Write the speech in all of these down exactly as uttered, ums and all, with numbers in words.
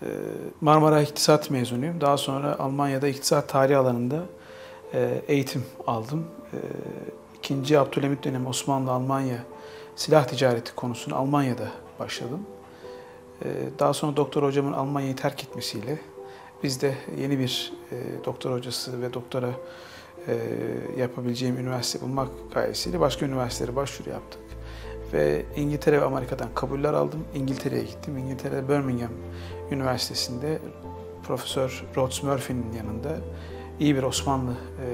Marmara İktisat mezunuyum. Daha sonra Almanya'da iktisat tarihi alanında eğitim aldım. İkinci Abdülhamit dönemi Osmanlı-Almanya silah ticareti konusunu Almanya'da başladım. Daha sonra doktor hocamın Almanya'yı terk etmesiyle biz de yeni bir doktor hocası ve doktora yapabileceğim üniversite bulmak gayesiyle başka üniversitelere başvuru yaptık. Ve İngiltere ve Amerika'dan kabuller aldım. İngiltere'ye gittim. İngiltere'de Birmingham Üniversitesi'nde Profesör Rhodes Murphy'nin yanında iyi bir Osmanlı e,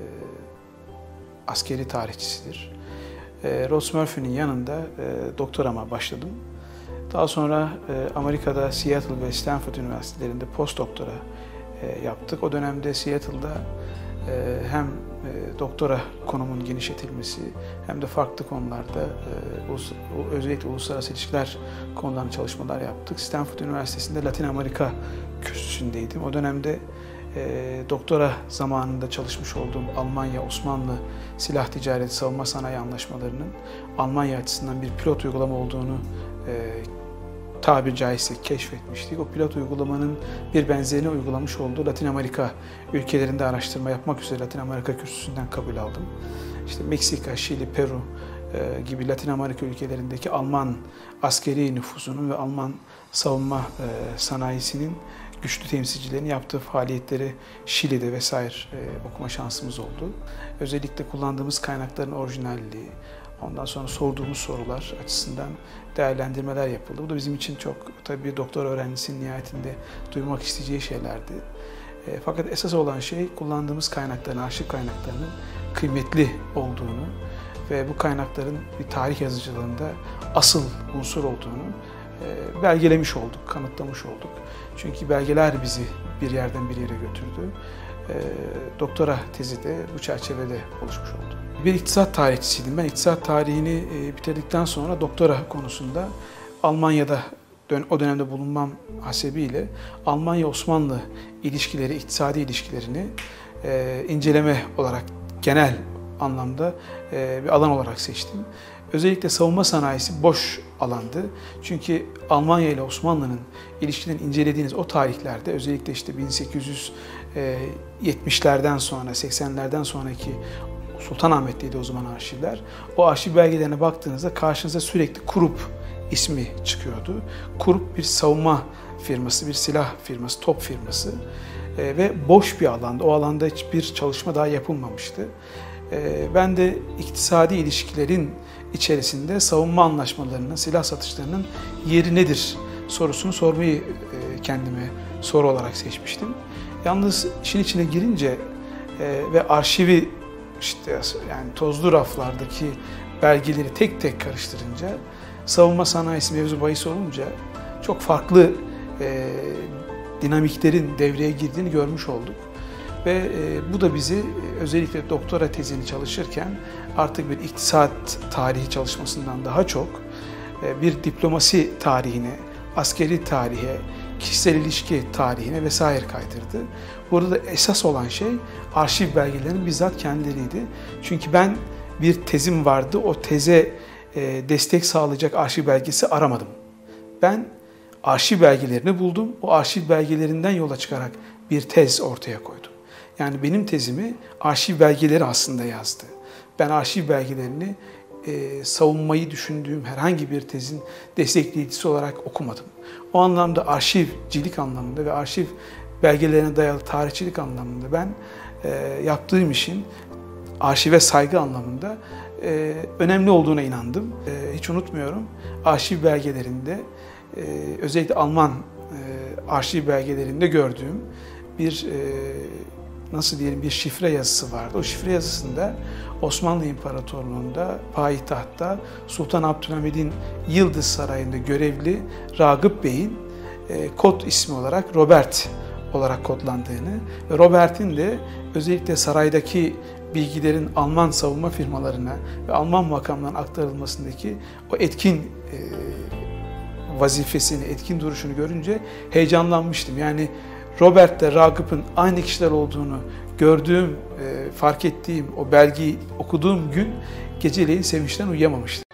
askeri tarihçisidir. E, Rhodes Murphy'nin yanında e, doktorama başladım. Daha sonra e, Amerika'da Seattle ve Stanford Üniversitelerinde postdoktora e, yaptık. O dönemde Seattle'da e, hem e, doktora konumun genişletilmesi hem de farklı konularda e, ulus, özellikle uluslararası ilişkiler konularında çalışmalar yaptık. Stanford Üniversitesi'nde Latin Amerika kürsüsündeydim. O dönemde e, doktora zamanında çalışmış olduğum Almanya-Osmanlı silah ticareti savunma sanayi anlaşmalarının Almanya açısından bir pilot uygulama olduğunu e, tabiri caizse keşfetmiştik. O pilot uygulamanın bir benzerini uygulamış olduğu Latin Amerika ülkelerinde araştırma yapmak üzere Latin Amerika kürsüsünden kabul aldım. İşte Meksika, Şili, Peru e, gibi Latin Amerika ülkelerindeki Alman askeri nüfusunun ve Alman savunma e, sanayisinin güçlü temsilcilerin yaptığı faaliyetleri Şili'de vesaire e, okuma şansımız oldu. Özellikle kullandığımız kaynakların orijinalliği, ondan sonra sorduğumuz sorular açısından değerlendirmeler yapıldı. Bu da bizim için çok, tabii bir doktor öğrencisinin nihayetinde duymak isteyeceği şeylerdi. E, fakat esas olan şey kullandığımız kaynakların, arşiv kaynaklarının kıymetli olduğunu ve bu kaynakların bir tarih yazıcılığında asıl unsur olduğunu e, belgelemiş olduk, kanıtlamış olduk. Çünkü belgeler bizi bir yerden bir yere götürdü. E, doktora tezi de bu çerçevede oluşmuş oldu. Bir iktisat tarihçisiydim. Ben iktisat tarihini e, bitirdikten sonra doktora konusunda Almanya'da dön o dönemde bulunmam hasebiyle Almanya-Osmanlı ilişkileri, iktisadi ilişkilerini e, inceleme olarak genel anlamda e, bir alan olarak seçtim. Özellikle savunma sanayisi boş alandı. Çünkü Almanya ile Osmanlı'nın ilişkilerini incelediğiniz o tarihlerde özellikle işte bin sekiz yüz yetmişlerden sonra, seksenlerden sonraki Sultanahmet'teydi o zaman arşivler. O arşiv belgelerine baktığınızda karşınıza sürekli Krupp ismi çıkıyordu. Krupp bir savunma firması, bir silah firması, top firması e, ve boş bir alanda. O alanda hiçbir çalışma daha yapılmamıştı. E, ben de iktisadi ilişkilerin içerisinde savunma anlaşmalarının, silah satışlarının yeri nedir sorusunu sormayı e, kendime soru olarak seçmiştim. Yalnız işin içine girince e, ve arşivi işte yani tozlu raflardaki belgeleri tek tek karıştırınca, savunma sanayisi mevzu bahis olunca çok farklı e, dinamiklerin devreye girdiğini görmüş olduk. Ve e, bu da bizi özellikle doktora tezini çalışırken artık bir iktisat tarihi çalışmasından daha çok e, bir diplomasi tarihine, askeri tarihe, kişisel ilişki tarihine vesaire kaydırdı. Burada da esas olan şey arşiv belgelerinin bizzat kendileriydi. Çünkü ben bir tezim vardı, o teze e, destek sağlayacak arşiv belgesi aramadım. Ben arşiv belgelerini buldum, o arşiv belgelerinden yola çıkarak bir tez ortaya koydum. Yani benim tezimi arşiv belgeleri aslında yazdı. Ben arşiv belgelerini e, savunmayı düşündüğüm herhangi bir tezin destekleyicisi olarak okumadım. O anlamda arşivcilik anlamında ve arşiv belgelerine dayalı tarihçilik anlamında ben e, yaptığım işin arşive saygı anlamında e, önemli olduğuna inandım. E, hiç unutmuyorum, arşiv belgelerinde e, özellikle Alman e, arşiv belgelerinde gördüğüm bir e, nasıl diyelim bir şifre yazısı vardı. O şifre yazısında Osmanlı İmparatorluğu'nda, payitahtta Sultan Abdülhamid'in Yıldız Sarayı'nda görevli Ragıp Bey'in e, kod ismi olarak Robert olarak kodlandığını ve Robert'in de özellikle saraydaki bilgilerin Alman savunma firmalarına ve Alman makamlarına aktarılmasındaki o etkin e, vazifesini, etkin duruşunu görünce heyecanlanmıştım. Yani Robert'le Ragıp'ın aynı kişiler olduğunu gördüğüm, fark ettiğim, o belgeyi okuduğum gün geceleyin sevinçten uyuyamamıştım.